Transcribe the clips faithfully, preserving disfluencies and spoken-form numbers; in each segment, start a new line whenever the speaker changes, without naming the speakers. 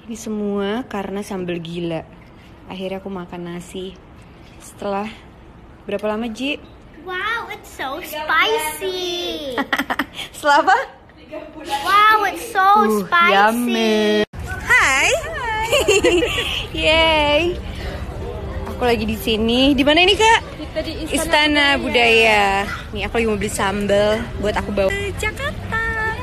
Ini semua karena sambal gila. Akhirnya aku makan nasi. Setelah berapa lama, Ji?
Wow, it's so spicy.
Setelah apa?
Wow, it's so
Uh,
spicy.
yummy. Hai. Yay. Aku lagi di sini. Di mana ini, Kak?
Kita di Istana,
Istana Budaya. Budaya. Nih, aku lagi mau beli sambal buat aku bawa ke Jakarta.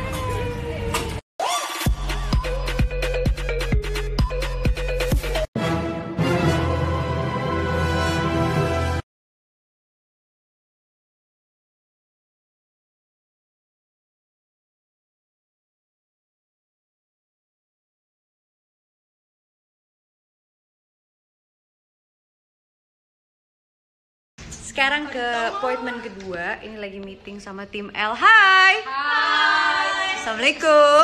Sekarang ke appointment kedua. Ini lagi meeting sama tim L. Hai. Hai. Assalamualaikum.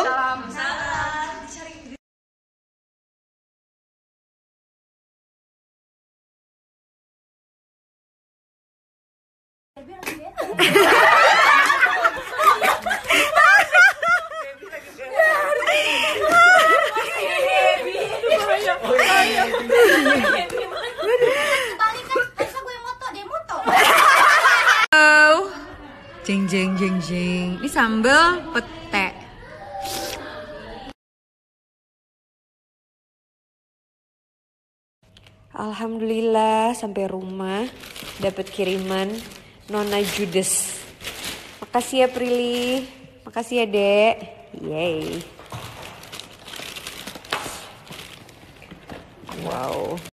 Oh, jeng jeng jeng jeng. Ini sambal pete. Alhamdulillah sampai rumah dapat kiriman Nona Judes. Makasih ya Prilly. Makasih ya Dek. Yay. Wow.